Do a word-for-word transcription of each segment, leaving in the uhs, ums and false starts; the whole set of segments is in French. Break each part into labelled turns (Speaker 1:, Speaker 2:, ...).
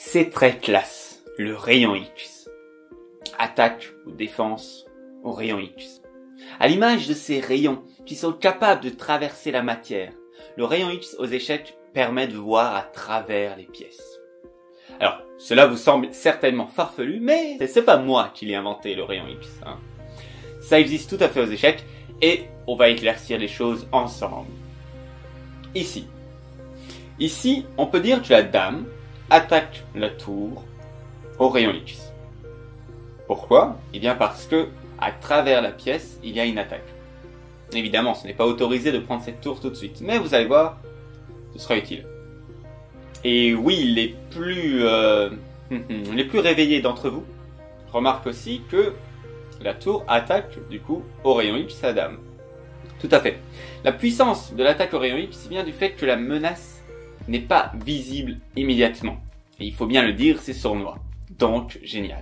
Speaker 1: C'est très classe, le rayon X. Attaque ou défense au rayon X. À l'image de ces rayons qui sont capables de traverser la matière, le rayon X aux échecs permet de voir à travers les pièces. Alors, cela vous semble certainement farfelu, mais c'est pas moi qui l'ai inventé, le rayon X. Hein. Ça existe tout à fait aux échecs, et on va éclaircir les choses ensemble. Ici. Ici, on peut dire que la dame attaque la tour au rayon X. Pourquoi? Eh bien parce que, à travers la pièce, il y a une attaque. Évidemment, ce n'est pas autorisé de prendre cette tour tout de suite, mais vous allez voir, ce sera utile. Et oui, les plus, euh, les plus réveillés d'entre vous remarquent aussi que la tour attaque, du coup, au rayon X sa dame. Tout à fait. La puissance de l'attaque au rayon X vient du fait que la menace n'est pas visible immédiatement. Et il faut bien le dire, c'est sournois. Donc, génial.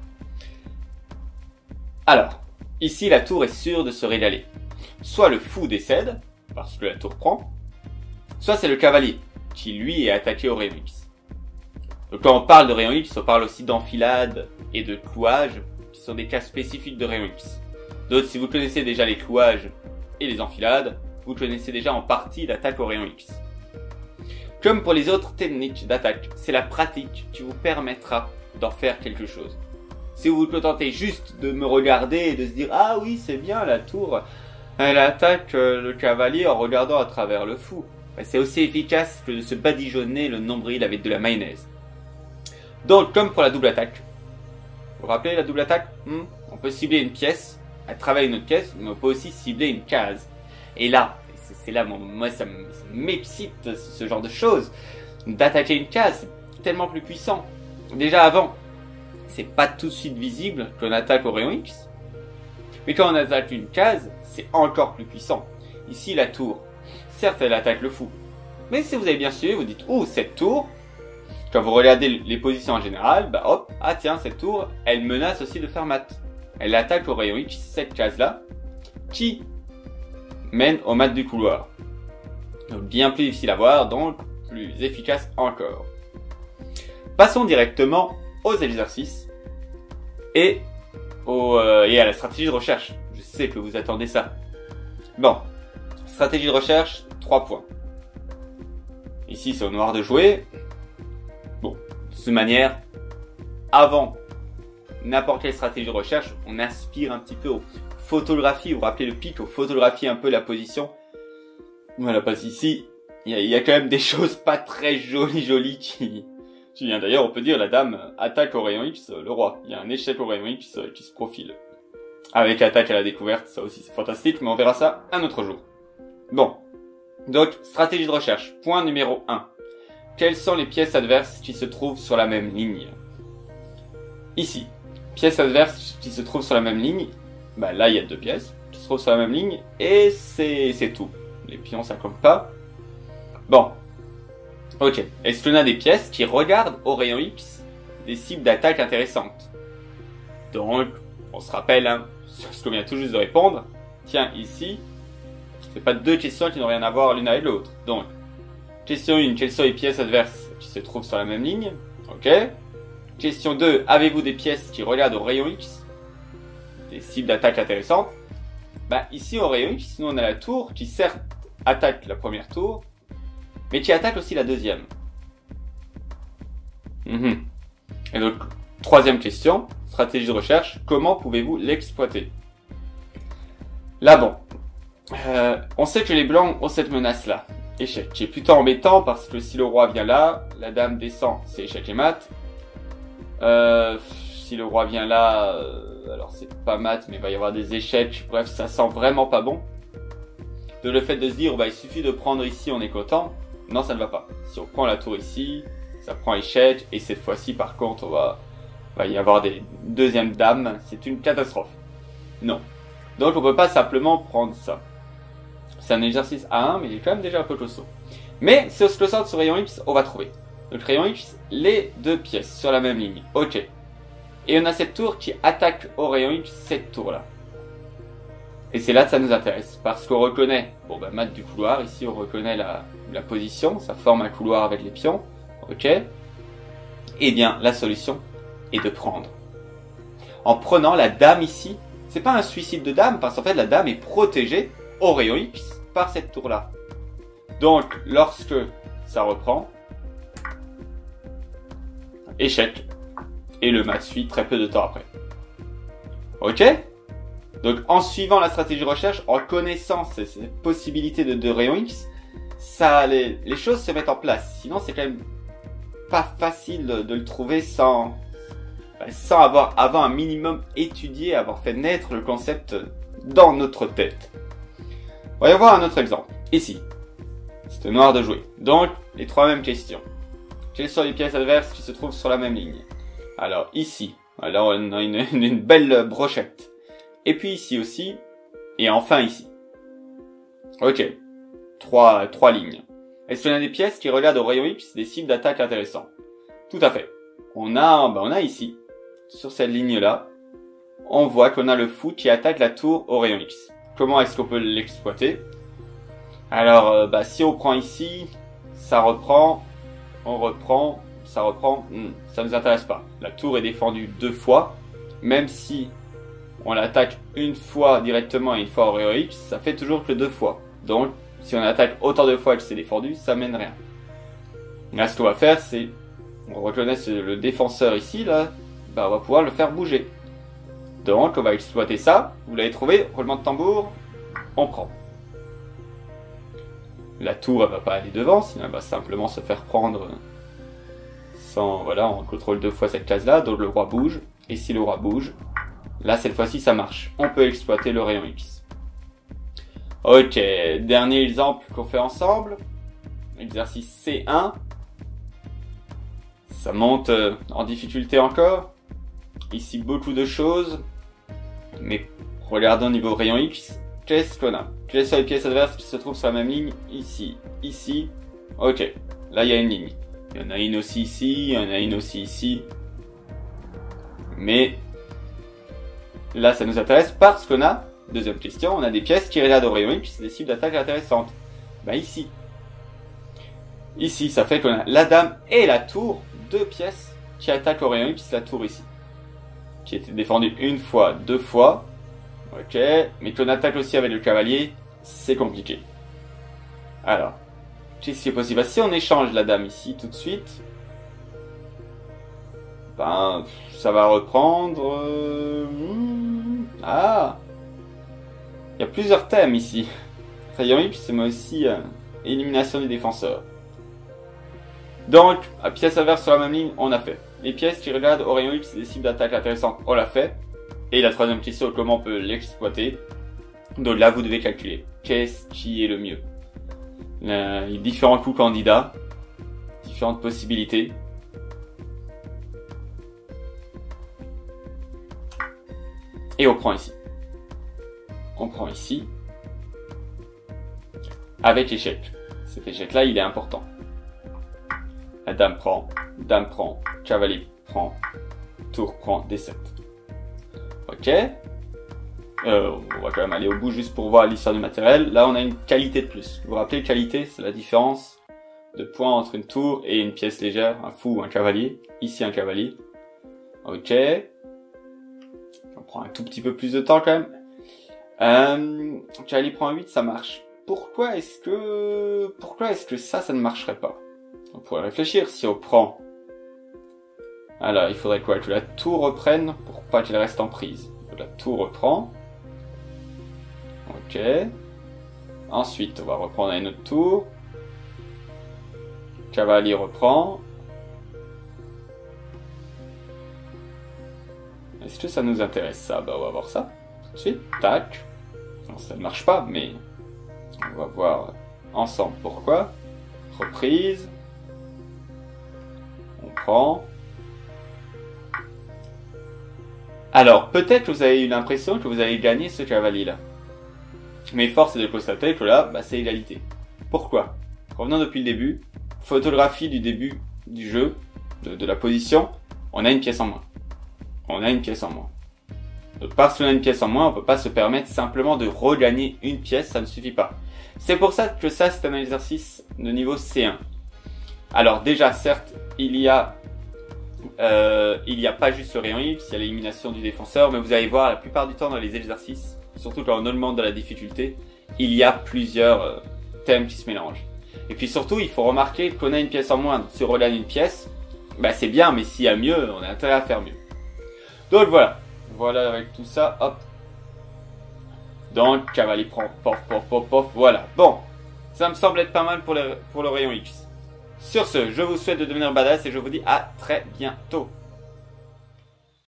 Speaker 1: Alors, ici la tour est sûre de se régaler. Soit le fou décède, parce que la tour prend, soit c'est le cavalier, qui lui est attaqué au rayon X. Donc quand on parle de rayon X, on parle aussi d'enfilade et de clouage, qui sont des cas spécifiques de rayon X. D'autres, si vous connaissez déjà les clouages et les enfilades, vous connaissez déjà en partie l'attaque au rayon X. Comme pour les autres techniques d'attaque, c'est la pratique qui vous permettra d'en faire quelque chose. Si vous vous contentez juste de me regarder et de se dire « Ah oui, c'est bien, la tour, elle attaque le cavalier en regardant à travers le fou. » C'est aussi efficace que de se badigeonner le nombril avec de la mayonnaise. Donc, comme pour la double attaque. Vous vous rappelez la double attaque hmm On peut cibler une pièce à travers une autre pièce, mais on peut aussi cibler une case. Et là, c'est là, moi ça m'excite ce genre de choses. D'attaquer une case, c'est tellement plus puissant. Déjà avant, c'est pas tout de suite visible qu'on attaque au rayon X. Mais quand on attaque une case, c'est encore plus puissant. Ici, la tour. Certes, elle attaque le fou. Mais si vous avez bien suivi, vous dites, oh, cette tour, quand vous regardez les positions en général, bah hop, ah tiens, cette tour, elle menace aussi de faire mat. Elle attaque au rayon X, cette case-là, qui mène au mat du couloir. Donc, bien plus difficile à voir, donc plus efficace encore. Passons directement aux exercices et, au, euh, et à la stratégie de recherche. Je sais que vous attendez ça. Bon, stratégie de recherche, trois points. Ici, c'est au noir de jouer. Bon, de cette manière, avant n'importe quelle stratégie de recherche, on aspire un petit peu aux photographies. Vous vous rappelez le pic, aux photographies un peu la position. Voilà, parce qu'ici, il y, y a quand même des choses pas très jolies, jolies qui... qui viennent. D'ailleurs, on peut dire la dame attaque au rayon X le roi. Il y a un échec au rayon X qui se profile. Avec attaque à la découverte, ça aussi c'est fantastique, mais on verra ça un autre jour. Bon, donc stratégie de recherche. Point numéro un. Quelles sont les pièces adverses qui se trouvent sur la même ligne? Ici, pièces adverses qui se trouvent sur la même ligne. Bah là, il y a deux pièces qui se trouvent sur la même ligne, et c'est c'est tout. Les pions, ça compte pas. Bon, ok. Est-ce qu'on a des pièces qui regardent au rayon X des cibles d'attaque intéressantes? Donc, on se rappelle, hein, ce qu'on vient tout juste de répondre. Tiens, ici, c'est pas deux questions qui n'ont rien à voir l'une avec l'autre. Donc, question un, quelles sont les pièces adverses qui se trouvent sur la même ligne? Ok. Question deux, avez-vous des pièces qui regardent au rayon X des cibles d'attaque intéressantes? Bah, ici, au rayon X, nous on a la tour qui certes attaque la première tour, mais qui attaque aussi la deuxième. Mmh. Et donc, troisième question, stratégie de recherche, comment pouvez-vous l'exploiter? Là, bon, euh, on sait que les blancs ont cette menace-là, échec, qui est plutôt embêtant parce que si le roi vient là, la dame descend, c'est échec et mat. Euh, si le roi vient là, euh, alors c'est pas mat, mais il va y avoir des échecs, bref, ça sent vraiment pas bon. De le fait de se dire, bah, il suffit de prendre ici, on est content. Non, ça ne va pas. Si on prend la tour ici, ça prend échec, et cette fois-ci, par contre, on va, va y avoir des deuxièmes dames. C'est une catastrophe. Non. Donc, on peut pas simplement prendre ça. C'est un exercice A un, mais il est quand même déjà un peu costaud. Mais, si on se concentre sur rayon X, on va trouver. Donc, rayon X, les deux pièces sur la même ligne. Ok. Et on a cette tour qui attaque au rayon X, cette tour-là. Et c'est là que ça nous intéresse, parce qu'on reconnaît, bon bah mat du couloir, ici on reconnaît la, la position, ça forme un couloir avec les pions, ok. Eh bien, la solution est de prendre. En prenant la dame ici, c'est pas un suicide de dame, parce qu'en fait la dame est protégée au rayon X par cette tour-là. Donc, lorsque ça reprend, échec, et le mat suit très peu de temps après. Ok? Donc, en suivant la stratégie recherche, en connaissant ces, ces possibilités de, de rayon X, ça, les, les choses se mettent en place. Sinon, c'est quand même pas facile de, de le trouver sans, sans avoir avant un minimum étudié, avoir fait naître le concept dans notre tête. Voyons voir un autre exemple. Ici, c'est au noir de jouer. Donc, les trois mêmes questions. Quelles sont les pièces adverses qui se trouvent sur la même ligne? Alors, ici, alors on a une, une, une belle brochette. Et puis ici aussi, et enfin ici. Ok, trois, trois lignes. Est-ce qu'on a des pièces qui regardent au rayon X des cibles d'attaque intéressants? Tout à fait. On a, ben on a ici, sur cette ligne-là, on voit qu'on a le fou qui attaque la tour au rayon X. Comment est-ce qu'on peut l'exploiter? Alors, euh, bah, si on prend ici, ça reprend, on reprend, ça reprend, hmm, ça nous intéresse pas. La tour est défendue deux fois, même si on l'attaque une fois directement et une fois au rayon X, ça fait toujours que deux fois. Donc, si on attaque autant de fois que c'est défendu, ça mène rien. Là, ce qu'on va faire, c'est, on reconnaît le défenseur ici, là, bah, on va pouvoir le faire bouger. Donc, on va exploiter ça. Vous l'avez trouvé, roulement de tambour, on prend. La tour, elle va pas aller devant, sinon elle va simplement se faire prendre sans, voilà, on contrôle deux fois cette case-là, donc le roi bouge, et si le roi bouge, là, cette fois-ci, ça marche. On peut exploiter le rayon X. Ok, dernier exemple qu'on fait ensemble. Exercice C un. Ça monte en difficulté encore. Ici, beaucoup de choses. Mais regardons au niveau rayon X. Qu'est-ce qu'on a? Quelles sont les pièces adverses qui se trouvent sur la même ligne? Ici, ici. Ok, là, il y a une ligne. Il y en a une aussi ici, il y en a une aussi ici. Mais là, ça nous intéresse parce qu'on a, deuxième question, on a des pièces qui regardent au rayon X, des cibles d'attaque intéressantes. Bah ici. Ici, ça fait qu'on a la dame et la tour, deux pièces qui attaquent au rayon X, la tour ici. Qui était défendue une fois, deux fois. Ok, mais qu'on attaque aussi avec le cavalier, c'est compliqué. Alors, qu'est-ce qui est possible? Si on échange la dame ici tout de suite, ben, ça va reprendre... Euh... Ah, il y a plusieurs thèmes ici. Rayon X, mais aussi euh, élimination du défenseur. Donc, à pièce adverse sur la même ligne, on a fait. Les pièces qui regardent au rayon X des cibles d'attaque intéressantes, on l'a fait. Et la troisième question, comment on peut l'exploiter? Donc là, vous devez calculer. Qu'est-ce qui est le mieux? Là, il y a différents coups candidats, différentes possibilités. Et on prend ici. On prend ici. Avec échec. Cet échec-là, il est important. La dame prend, dame prend, cavalier prend, tour prend, D sept. Ok. Euh, on va quand même aller au bout juste pour voir l'histoire du matériel. Là, on a une qualité de plus. Vous vous rappelez, qualité, c'est la différence de points entre une tour et une pièce légère, un fou ou un cavalier. Ici, un cavalier. Ok. On prend un tout petit peu plus de temps quand même. Euh, cavalier prend huit, ça marche. Pourquoi est-ce que, pourquoi est-ce que ça, ça ne marcherait pas? On pourrait réfléchir. Si on prend, alors il faudrait quoi? Que la tour reprenne pour pas qu'elle reste en prise. La tour reprend. Ok. Ensuite, on va reprendre à une autre tour. Cavalier reprend. Est-ce que ça nous intéresse ça? Bah on va voir ça tout de suite. Tac. Non, ça ne marche pas, mais on va voir ensemble pourquoi. Reprise. On prend. Alors, peut-être que vous avez eu l'impression que vous avez gagné ce cavalier-là. Mais force est de constater que là, bah, c'est égalité. Pourquoi? Revenons depuis le début. Photographie du début du jeu, de, de la position, on a une pièce en moins. On a une pièce en moins. Donc, parce qu'on a une pièce en moins, on peut pas se permettre simplement de regagner une pièce, ça ne suffit pas. C'est pour ça que ça, c'est un exercice de niveau C un. Alors déjà, certes, il y a euh, il n'y a pas juste le rayon X, il y a l'élimination du défenseur, mais vous allez voir la plupart du temps dans les exercices, surtout quand on augmente de la difficulté, il y a plusieurs euh, thèmes qui se mélangent. Et puis surtout, il faut remarquer qu'on a une pièce en moins. Si on regarde une pièce, bah c'est bien, mais s'il y a mieux, on a intérêt à faire mieux. Donc voilà, voilà avec tout ça, hop. Donc, cavalier prend, pof, pof, pof, pof, voilà. Bon, ça me semble être pas mal pour le, pour le rayon X. Sur ce, je vous souhaite de devenir badass et je vous dis à très bientôt.